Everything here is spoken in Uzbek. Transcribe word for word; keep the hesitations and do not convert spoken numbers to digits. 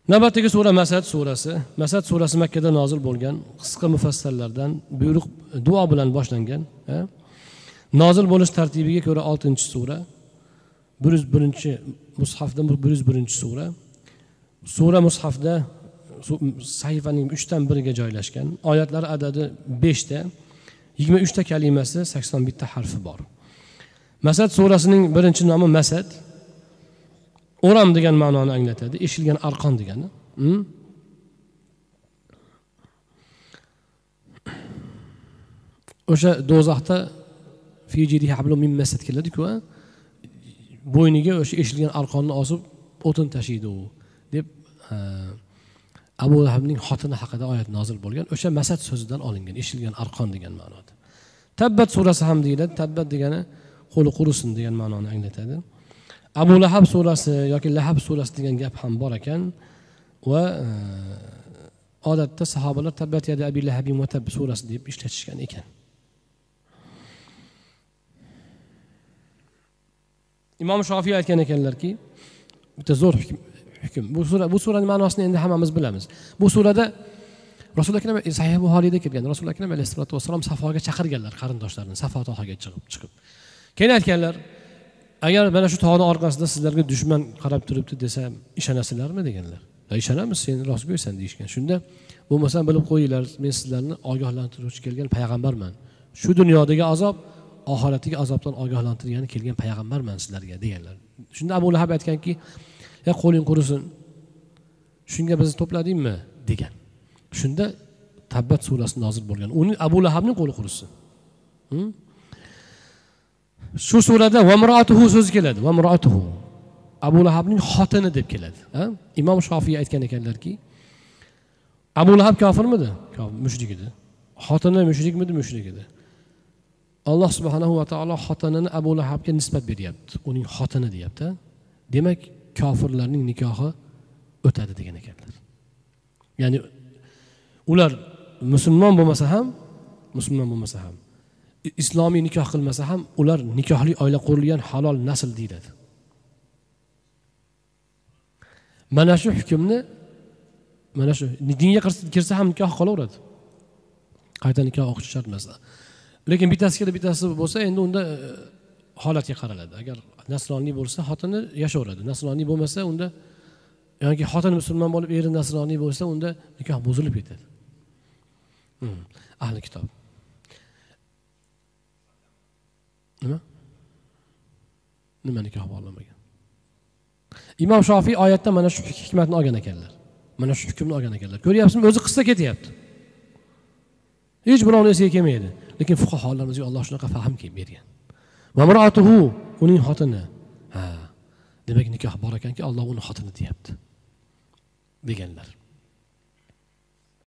Navbatdagi sura Masad surasi. Masad surasi Makkada nozil bo'lgan, qisqa mufassallardan buyruq duo bilan boshlangan. Nozil bo'lish tartibiga ko'ra oltinchi sura. bir yuz birinchi mushafda bir yuz birinchi sura. Sura mushafda sahifaning uchdan biriga joylashgan. Oyatlar adadi besh ta, yigirma uch ta kalimasi, sakson bir ta harfi bor. Masad surasining birinchi nomi Masad. O'ram degan ma'noni anglatadi, eshilgan arqon degani. Hmm? O'sha do'zaxda fijidi hablum min masad keladi-ku, bo'yniga o'sha eshilgan arqonni osib o'tin tashiydi u deb Abu Lahabning xotini haqida oyat nozil bo'lgan. O'sha Masad so'zidan olingan, eshilgan arqon degan ma'noda. Tabbat surasi ham deyiladi. Tabbat degani qo'li qurusin degan ma'noni anglatadi. Abu Lahab surasi yoki Lahab surasi degan gap ham bor ekan va odatda sahobalar tabbat yadi Abi Lahabin va tab surasi deb ishlatishgan ekan. Imom Shofiy aytgan ekanlarki, bitta zo'r hukm. Bu sura bu suraning ma'nosini endi hammamiz bilamiz. Bu surada Rasululloh akram Sahih Buxoriyda kelgan. Rasululloh akram alayhisolatu vasallam Safoga chaqirganlar qarindoshlarini, Safo tog'iga chiqib chiqib. Keyin aytganlar, agar mana shu tog'ning orqasida sizlarga dushman qarab turibdi desam, ishonasizlarmi deganlar. "Ha, ishonamiz, sen rostgo'ysan" deyishgan. Shunda bo'lmasa bilib qo'yinglar, men sizlarni ogohlantiruvchi kelgan payg'ambarman. Shu dunyodagi azob, oxiratdagi azobdan ogohlantirgani kelgan payg'ambarman sizlarga deganlar. Shunda Abu Lahab aytganki, "Ya qo'ling qurusin. Shunga bizni to'pladingmi?" degan. Shunda Tabbat surasi nozil bo'lgan. Uning Abu Lahabning qo'li qurusin. Hmm? Shu surada vamroatuhu so'zi keladi. Vamroatuhu. Abu Lahabning xotini deb keladi. Ha? Imom Shofiy aytgan ekanlarki, Abu Lahab kofirmidi? Kofir, mushrik edi. Xotini mushrikmidi? Mushrik edi. Alloh subhanahu va taolo xotinini Abu Lahabga nisbat beryapti. Uning xotini deyapti. Demak, kofirlarning nikohi o'tadi degan ekanlar. Ya'ni ular musulmon bo'lmasa ham, musulmon bo'lmasa ham, islomiy nikoh qilmasa ham ular nikohli oila qurilgan halol nasl deyiladi. Mana shu hukmni mana shu dinga kirsa ham nikoh qolaveradi. Qayta nikoh o'qish shart emas. Lekin bittasiga bittasi bo'lsa, endi unda holatga qaraladi. Agar nasroniy bo'lsa, xotini yashaveradi. Nasroniy bo'lmasa, unda yoki xotin musulmon bo'lib, eri nasroniy bo'lsa, unda nikoh buzilib ketadi. Hmm. Ahli kitob. Nima? Nima nikoh bog'lanmagan? Imom Shofiy oyatda mana shu hikmatni olgan ekanlar. Mana shu hukmni olgan ekanlar. Ko'ryapsizmi, o'zi qissa ketyapti. Hech birovning esiga kelmaydi. Lekin fuqaholarımizga Alloh shunaqa fahm kelib bergan. Va mar'atuhu, uning xotini. Ha. Demak nikoh bor ekanki, Alloh uni xotini deyapti. deganlar.